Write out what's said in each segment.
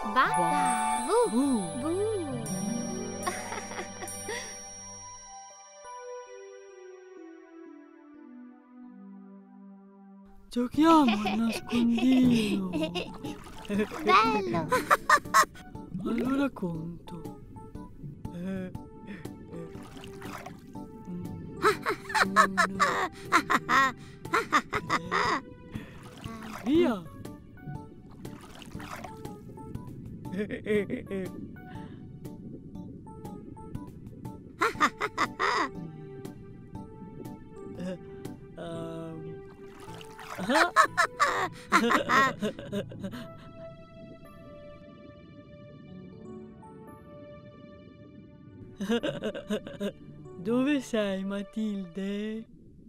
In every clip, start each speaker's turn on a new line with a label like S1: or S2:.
S1: Basta!
S2: Bu.
S1: Bu!
S2: Giochiamo a nascondino.
S1: Bello!
S2: Allora conto. Uno, tre. Via. Dove sei, Matilde?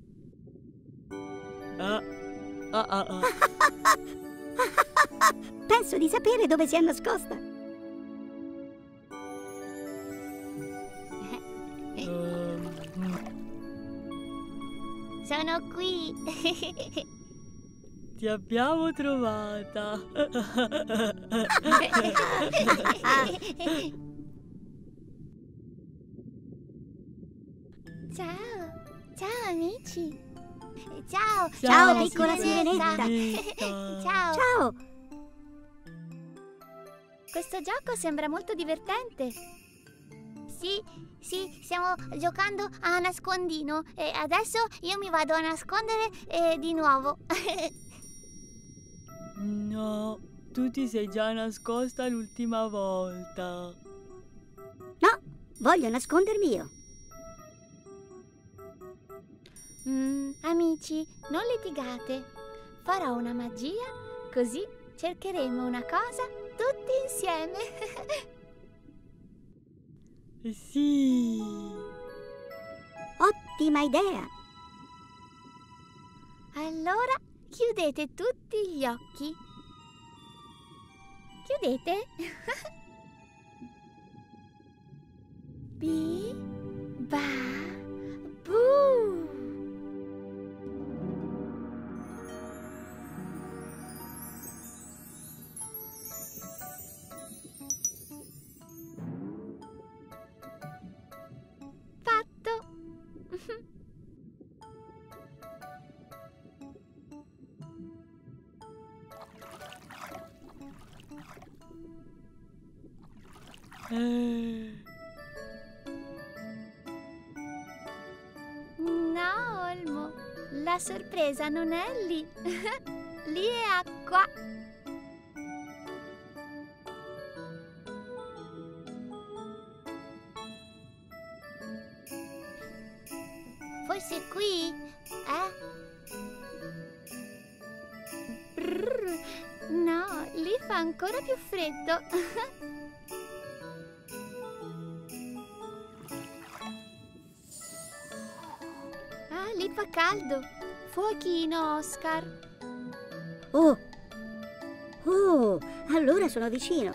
S2: Ah, ah, ah, ah.
S3: Penso di sapere dove si è nascosta.
S1: Sono qui!
S2: Ti abbiamo trovata.
S1: Ciao! Ciao amici! Ciao!
S3: Ciao, piccola sirenetta.
S1: Ciao!
S3: Ciao.
S1: Questo gioco sembra molto divertente. Sì, stiamo giocando a nascondino e adesso io mi vado a nascondere di nuovo.
S2: No, tu ti sei già nascosta l'ultima volta.
S3: No, voglio nascondermi io.
S1: Amici, non litigate. Farò una magia, così cercheremo una cosa tutti insieme.
S2: Sì.
S3: Ottima idea.
S1: Allora, chiudete tutti gli occhi. Chiudete. Bi, ba, bu. Fatto. No, Olmo, la sorpresa non è lì. Lì è acqua. Forse qui? Brrr, no, lì fa ancora più freddo. Ah, lì fa caldo. Fuochino, Oscar.
S3: Oh, allora sono vicino.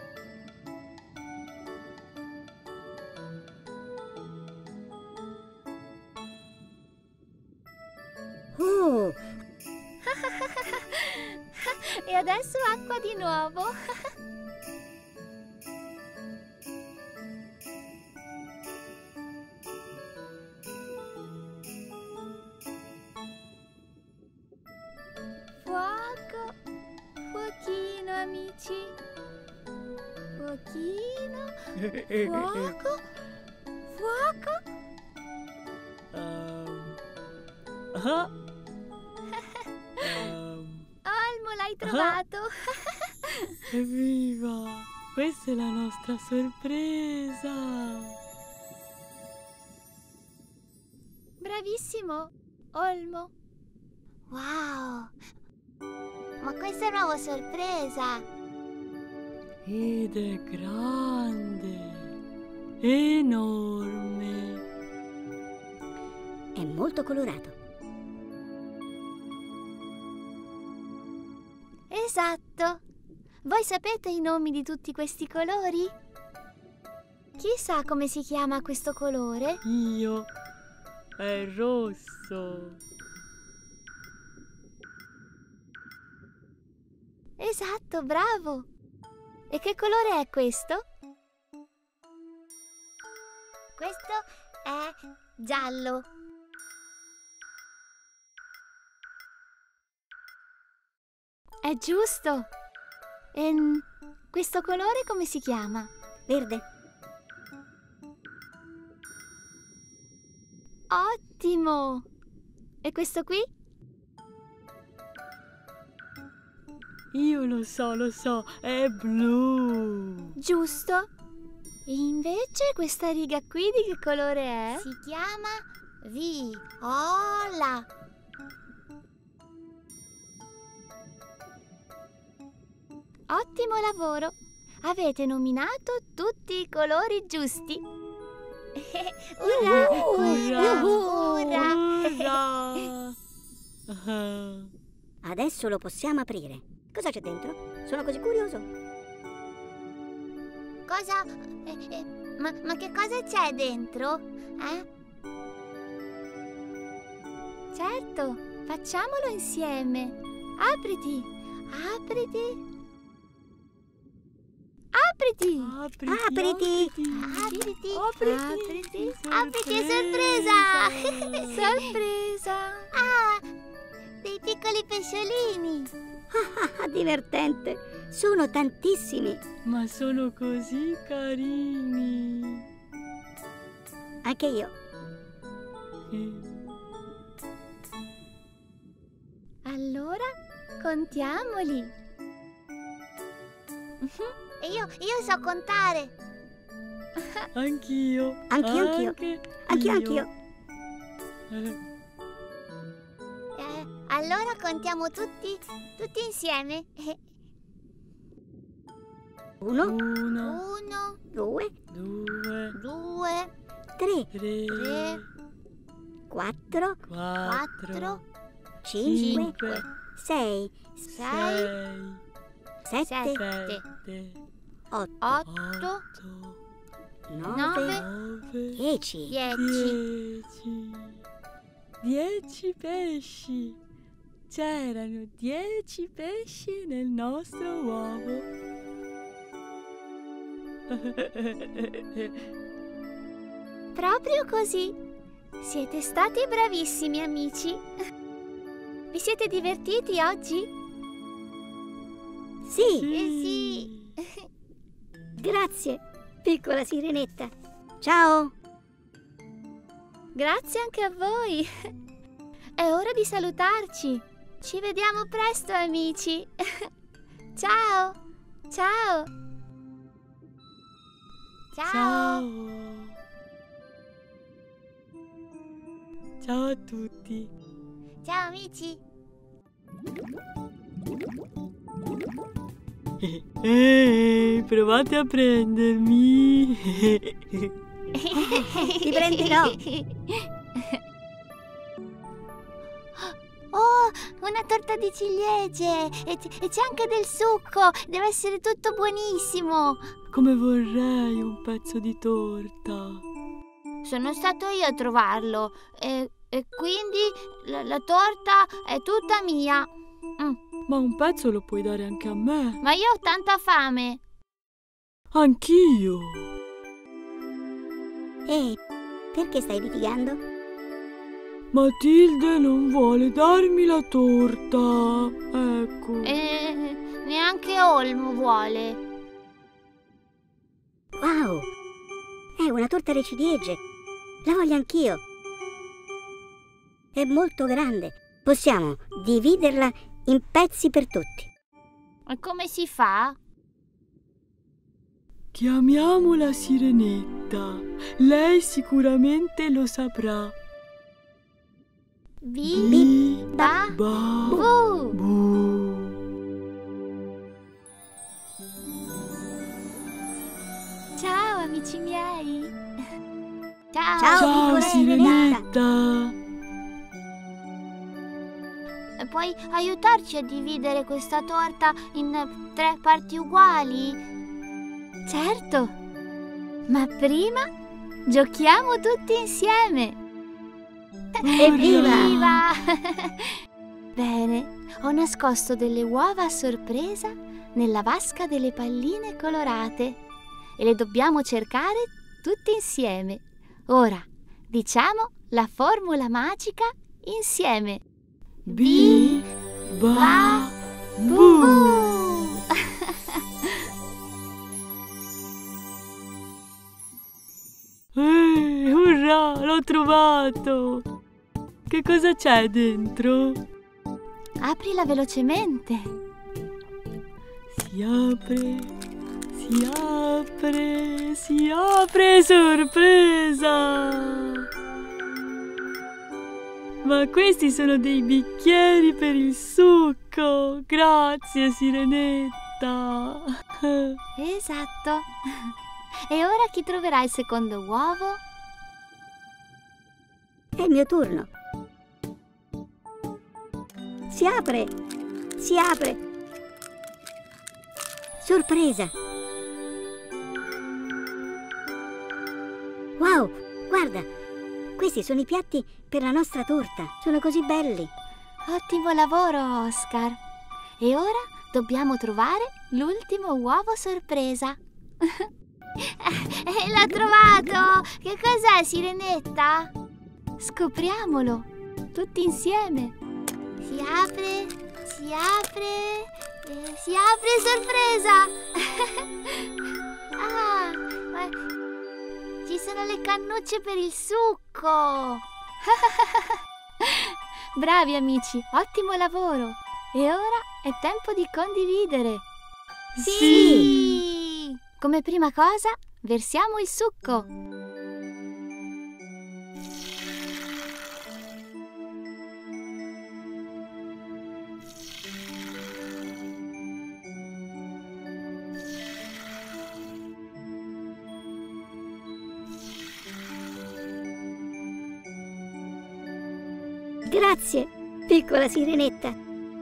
S3: Oh,
S1: E adesso acqua di nuovo. Fuoco, fuochino, amici. Fuochino, fuoco, fuoco. Olmo, l'hai trovato.
S2: Evviva! Questa è la nostra sorpresa!
S1: Bravissimo, Olmo. Wow! Ma questa è una nuova sorpresa.
S2: Ed è grande, enorme.
S3: è molto colorato.
S1: Esatto. Voi sapete i nomi di tutti questi colori? Chi sa come si chiama questo colore?
S2: Io. È rosso.
S1: Esatto, bravo. E che colore è questo? Questo è giallo. È giusto. Questo colore come si chiama?
S3: Verde.
S1: Ottimo! E questo qui?
S2: Io lo so, è blu.
S1: Giusto. E invece questa riga qui di che colore è? Si chiama viola. Ottimo lavoro! Avete nominato tutti i colori giusti. Urrà!
S2: Urrà!
S3: Adesso lo possiamo aprire. Cosa c'è dentro? Sono così curioso.
S1: Cosa? Ma che cosa c'è dentro? Certo, facciamolo insieme. Apriti, apriti. Apriti!
S3: Apriti!
S1: Apriti!
S2: Apriti!
S1: Apriti, è sorpresa! Sorpresa! Ah, dei piccoli pesciolini!
S3: Ah, divertente! Sono tantissimi!
S2: Ma sono così carini!
S3: Anche io!
S1: Allora, contiamoli! E io so contare!
S2: Anch'io!
S3: Anch'io!
S1: Allora contiamo tutti insieme.
S3: 1,
S2: 1,
S3: 2,
S2: 2,
S3: 3,
S2: 3,
S3: 4,
S2: 4,
S3: 5, 6,
S1: 6,
S3: 7,
S2: 7,
S3: 8,
S1: 8,
S3: 9, 10.
S2: 10 pesci. C'erano 10 pesci nel nostro uovo.
S1: Proprio così. Siete stati bravissimi, amici. Vi siete divertiti oggi?
S3: Sì,
S1: Sì.
S3: grazie, piccola sirenetta. Ciao.
S1: Grazie anche a voi. È ora di salutarci. Ci vediamo presto, amici. Ciao. Ciao.
S2: Ciao. Ciao a tutti.
S1: Ciao, amici.
S2: Provate a prendermi.
S3: Ti prenderò.
S1: Oh, una torta di ciliegie e c'è anche del succo. Deve essere tutto buonissimo.
S2: Come vorrei un pezzo di torta.
S1: Sono stato io a trovarlo e quindi la torta è tutta mia.
S2: Ma un pezzo lo puoi dare anche a me.
S1: Ma io ho tanta fame.
S2: Anch'io.
S3: Ehi, perché stai litigando?
S2: Matilde non vuole darmi la torta. Ecco.
S1: Neanche Olmo vuole.
S3: Wow, è una torta alle ciliegie. La voglio anch'io. È molto grande. Possiamo dividerla in pezzi per tutti.
S1: E come si fa?
S2: Chiamiamola Sirenetta. Lei sicuramente lo saprà.
S1: Ba
S2: Bu. Bu.
S1: Ciao amici miei.
S3: Ciao,
S2: Ciao
S3: piccola
S2: Sirenetta.
S1: Puoi aiutarci a dividere questa torta in 3 parti uguali? Certo. Ma prima giochiamo tutti insieme.
S3: Evviva!
S1: Bene. Ho nascosto delle uova a sorpresa nella vasca delle palline colorate e le dobbiamo cercare tutte insieme. Ora diciamo la formula magica insieme.
S2: Bi, ba, bu. Urrà, l'ho trovato! Che cosa c'è dentro?
S1: Aprila velocemente.
S2: Si apre, si apre, si apre, sorpresa! Ma questi sono dei bicchieri per il succo! Grazie, Sirenetta!
S1: Esatto. E ora chi troverà il secondo uovo?
S3: È il mio turno. Si apre! Si apre! Sorpresa! Wow! Guarda! Questi sono i piatti per la nostra torta. Sono così belli.
S1: Ottimo lavoro, Oscar. E ora dobbiamo trovare l'ultimo uovo sorpresa. L'ho trovato! Che cos'è, Sirenetta? Scopriamolo tutti insieme. Si apre, si apre, si apre, sorpresa! Ah, ma ci sono le cannucce per il succo! Bravi amici, ottimo lavoro! E ora è tempo di condividere! Sì! Come prima cosa, versiamo il succo!
S3: Grazie, piccola Sirenetta.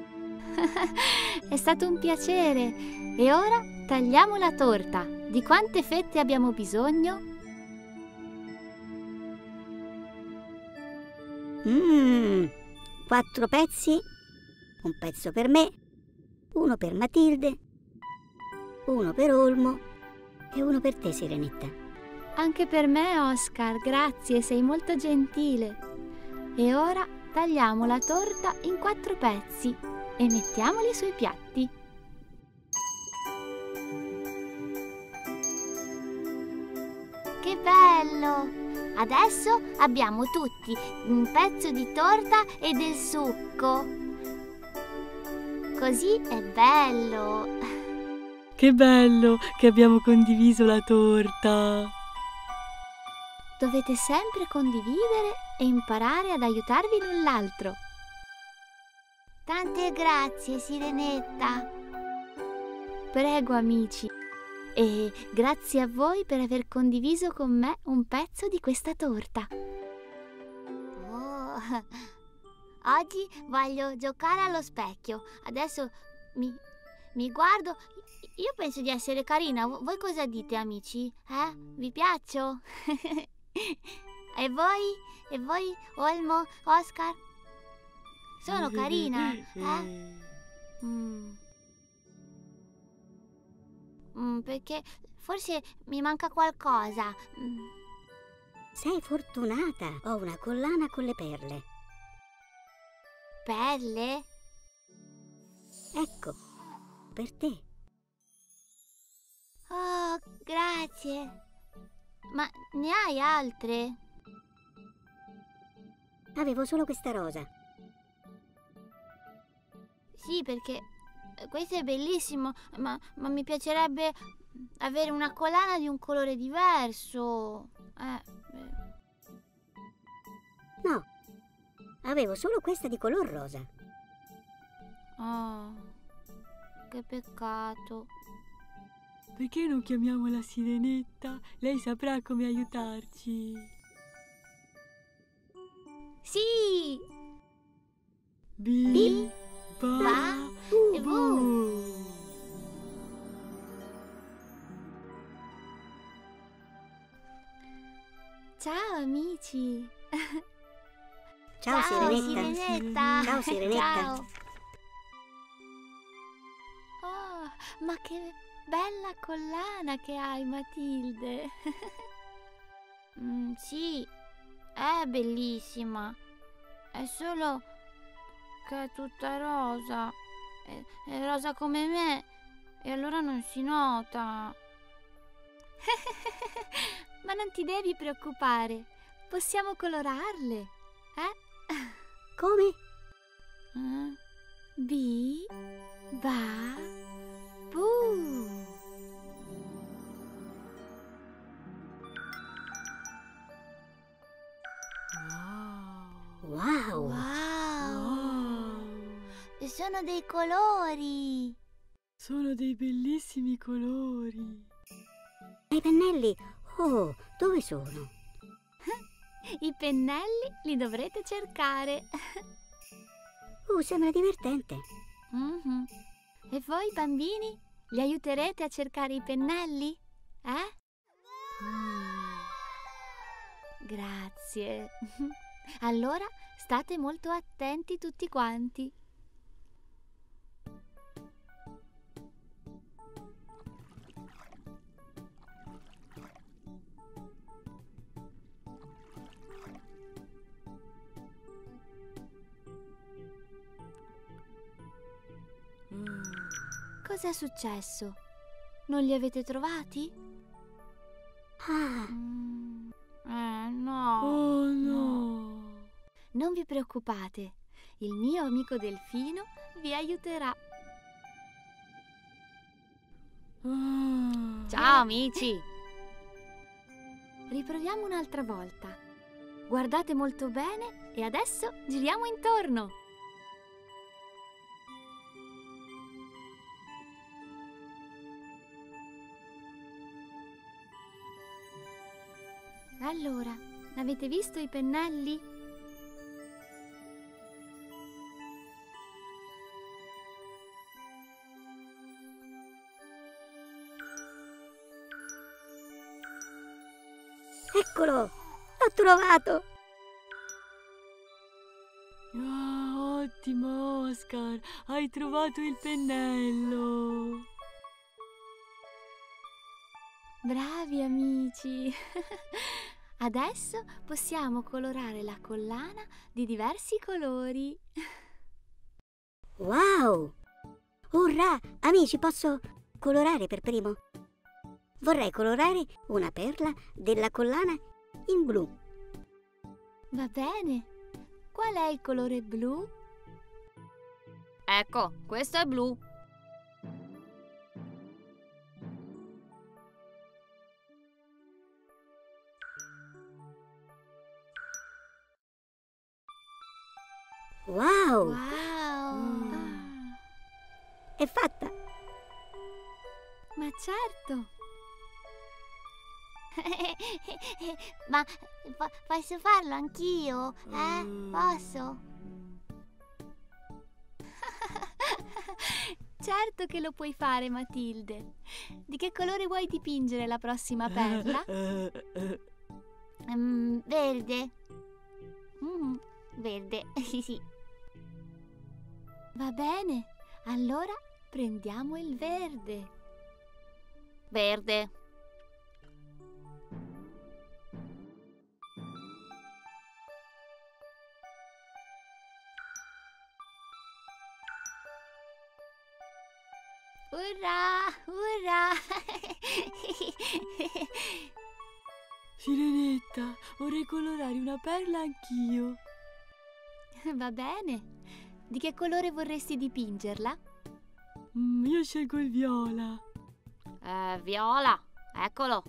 S1: È stato un piacere. E ora tagliamo la torta. Di quante fette abbiamo bisogno?
S3: 4 pezzi. Un pezzo per me, uno per Matilde, uno per Olmo e uno per te, Sirenetta.
S1: Anche per me, Oscar, grazie, sei molto gentile. E ora tagliamo la torta in 4 pezzi e mettiamoli sui piatti. Che bello! Adesso abbiamo tutti un pezzo di torta e del succo. Così è bello!
S2: Che bello che abbiamo condiviso la torta!
S1: Dovete sempre condividere e imparare ad aiutarvi l'un l'altro. Tante grazie, Sirenetta. Prego, amici. E grazie a voi per aver condiviso con me un pezzo di questa torta. Oh, oggi voglio giocare allo specchio. Adesso mi guardo. Io penso di essere carina. Voi cosa dite, amici? Vi piaccio? E voi? E voi, Olmo, Oscar? Sono carina, perché forse mi manca qualcosa.
S3: Sei fortunata. Ho una collana con le perle.
S1: Perle?
S3: Ecco, per te.
S1: Oh, grazie. Ma ne hai altre?
S3: Avevo solo questa rosa.
S1: Sì, perché questo è bellissimo, ma mi piacerebbe avere una collana di un colore diverso.
S3: No, avevo solo questa di color rosa.
S1: Oh, che peccato.
S2: Perché non chiamiamo la Sirenetta? Lei saprà come aiutarci.
S1: Sì!
S2: Bi, ba,
S1: e bu. Ciao amici!
S3: Ciao, Sirenetta.
S1: Sirenetta!
S3: Ciao, Sirenetta.
S1: Ciao. Ma che bella collana che hai, Matilde! Sì, è bellissima. È solo che è tutta rosa. È rosa come me e allora non si nota. Ma non ti devi preoccupare. Possiamo colorarle, eh?
S3: Come?
S1: Bi, ba, bu.
S3: Wow!
S1: Wow! Sono dei colori.
S2: Sono dei bellissimi colori.
S3: I pennelli? Oh, dove sono?
S1: I pennelli li dovrete cercare.
S3: Sembra divertente.
S1: Mhm. E voi, bambini, li aiuterete a cercare i pennelli? Eh? Grazie. Allora, state molto attenti tutti quanti. Cos'è successo? Non li avete trovati?
S3: Ah,
S1: No.
S2: Oh no!
S1: Non vi preoccupate, il mio amico Delfino vi aiuterà.
S2: Ah.
S1: Ciao amici! Riproviamo un'altra volta. Guardate molto bene e adesso giriamo intorno. Allora, avete visto i pennelli?
S3: eccolo! L'ho trovato!
S2: Ah, ottimo, Oscar! Hai trovato il pennello!
S1: Bravi amici! Adesso possiamo colorare la collana di diversi colori.
S3: Wow! Urrà! Amici, posso colorare per primo? Vorrei colorare una perla della collana in blu.
S1: Va bene. Qual è il colore blu? Ecco, questo è blu.
S3: Wow!
S1: Wow!
S3: È fatta!
S1: Ma certo! Ma posso farlo anch'io? Posso? Certo che lo puoi fare, Matilde. Di che colore vuoi dipingere la prossima perla? Verde. Verde, sì. Va bene, allora prendiamo il verde. Verde. Urrà, urrà!
S2: Sirenetta, vorrei colorare una perla anch'io.
S1: Va bene. Di che colore vorresti dipingerla?
S2: Io scelgo il viola.
S1: Viola, eccolo.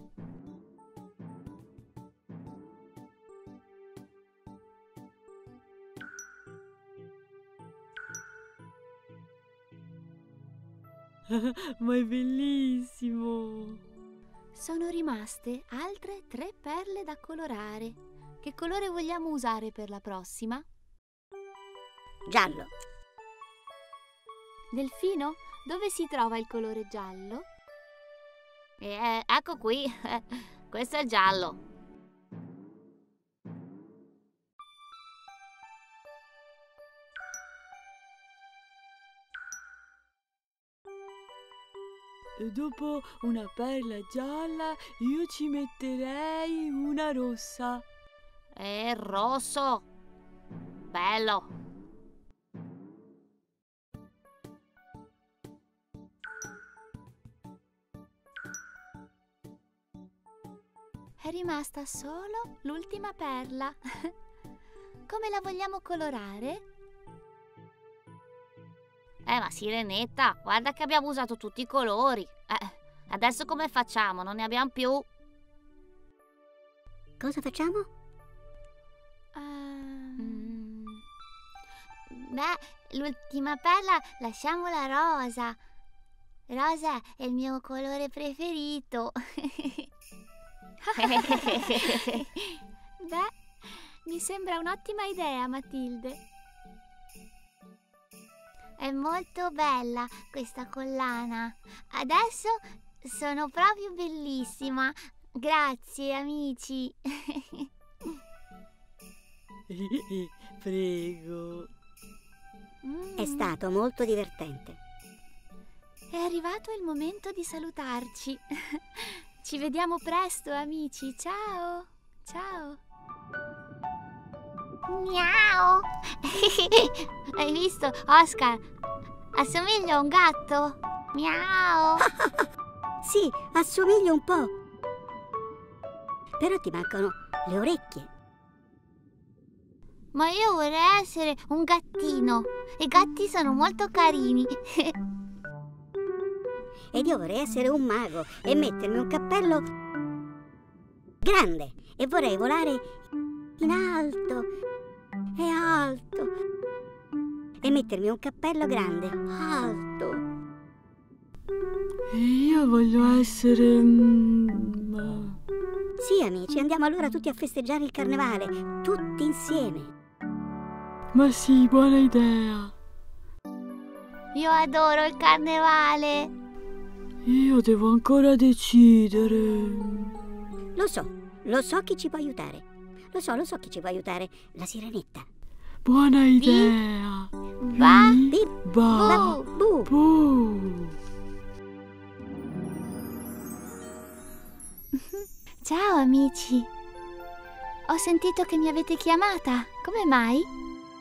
S2: Ma è bellissimo.
S1: Sono rimaste altre 3 perle da colorare. Che colore vogliamo usare per la prossima?
S3: Giallo.
S1: Delfino, dove si trova il colore giallo? Ecco qui, questo è giallo.
S2: E dopo una perla gialla io ci metterei una rossa.
S1: Rosso. Bello. È rimasta solo l'ultima perla. Come la vogliamo colorare? Ma Sirenetta, guarda che abbiamo usato tutti i colori. Adesso come facciamo? Non ne abbiamo più.
S3: Cosa facciamo?
S1: Beh, l'ultima perla lasciamola rosa. Rosa è il mio colore preferito. Beh, mi sembra un'ottima idea, Matilde. È molto bella questa collana. Adesso sono proprio bellissima. Grazie, amici.
S2: Prego.
S3: È stato molto divertente.
S1: È arrivato il momento di salutarci. Ci vediamo presto, amici. Ciao. Ciao. Miau. Hai visto, Oscar? Assomiglia a un gatto. Miau.
S3: Sì, assomiglia un po'. Però ti mancano le orecchie.
S1: Ma io vorrei essere un gattino. I gatti sono molto carini.
S3: Ed io vorrei essere un mago e mettermi un cappello grande. E vorrei volare in alto e alto. E mettermi un cappello grande, alto.
S2: E io voglio essere...
S3: Sì, amici, andiamo allora tutti a festeggiare il carnevale, tutti insieme.
S2: Ma sì, buona idea.
S1: Io adoro il carnevale.
S2: Io devo ancora decidere.
S3: Lo so chi ci può aiutare. Lo so chi ci può aiutare. La Sirenetta.
S2: Buona idea.
S1: Va.
S3: Bip,
S2: Va.
S3: bu.
S2: Bu.
S1: Ciao amici. Ho sentito che mi avete chiamata. Come mai?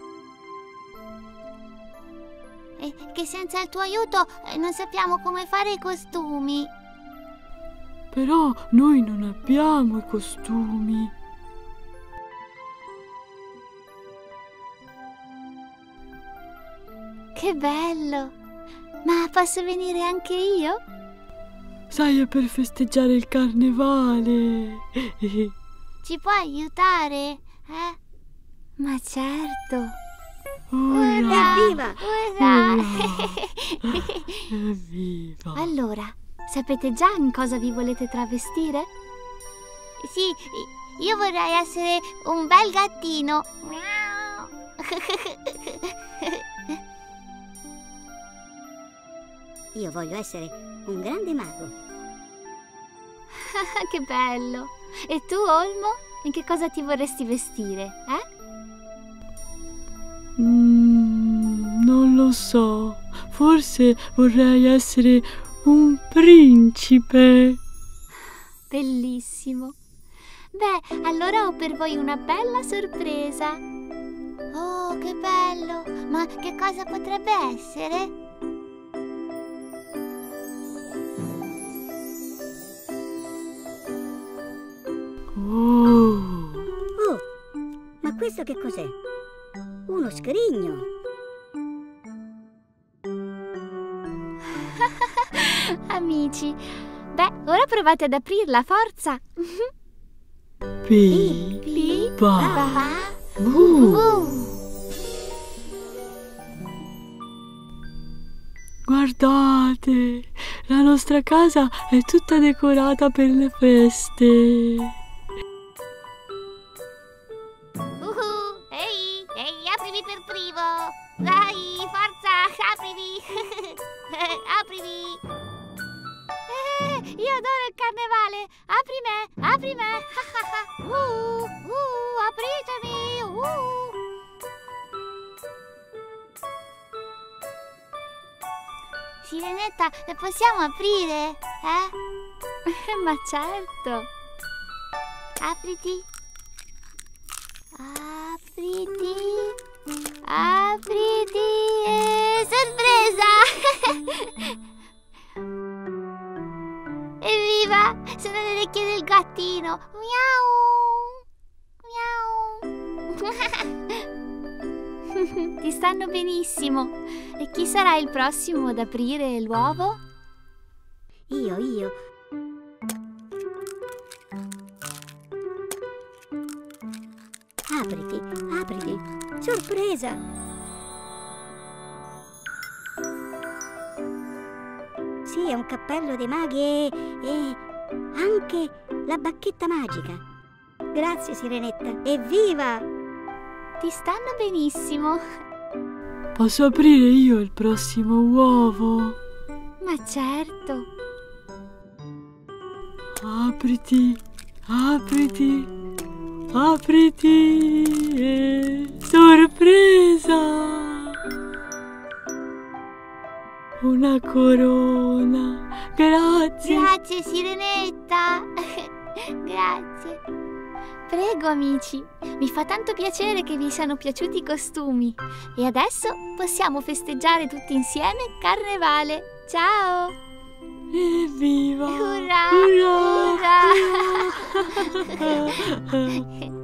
S1: E che senza il tuo aiuto non sappiamo come fare i costumi.
S2: Però noi non abbiamo i costumi.
S1: Che bello! Ma posso venire anche io?
S2: Sai, è per festeggiare il carnevale.
S1: Ci puoi aiutare? Ma certo!
S2: Ura!
S3: Evviva!
S1: Ura!
S2: Evviva!
S1: Allora, sapete già in cosa vi volete travestire? Sì, io vorrei essere un bel gattino.
S3: Io voglio essere un grande mago.
S1: Che bello! E tu, Olmo, in che cosa ti vorresti vestire,
S2: Non lo so. Forse vorrei essere un principe.
S1: Bellissimo! Beh, allora ho per voi una bella sorpresa. Oh, che bello! Ma che cosa potrebbe essere?
S3: Oh, ma questo che cos'è? Uno scrigno.
S1: Amici, beh, ora provate ad aprirla, forza!
S2: Pipa. Bu. Guardate, la nostra casa è tutta decorata per le feste.
S1: Ehi, aprimi per primo! Dai, forza, aprimi! Aprimi! Io adoro il carnevale! Apri me! Apritemi! Sirenetta, le possiamo aprire?
S2: Ma certo.
S1: Apriti. Apriti. Apriti. Sorpresa! Evviva! Sono le orecchie del gattino. Miau. Miau.
S2: Ti stanno benissimo. E chi sarà il prossimo ad aprire l'uovo?
S3: Io. Apriti. Sorpresa! Sì, è un cappello dei maghi e anche la bacchetta magica. Grazie, Sirenetta. Evviva!
S2: Ti stanno benissimo.
S4: Posso aprire io il prossimo uovo?
S2: Ma certo.
S4: Apriti. Sorpresa! Una corona. Grazie.
S1: Grazie, Sirenetta. Grazie.
S2: Prego, amici. Mi fa tanto piacere che vi siano piaciuti i costumi. E adesso possiamo festeggiare tutti insieme Carnevale. Ciao!
S4: Evviva!
S1: Urrà!
S4: Urrà!
S1: Urrà!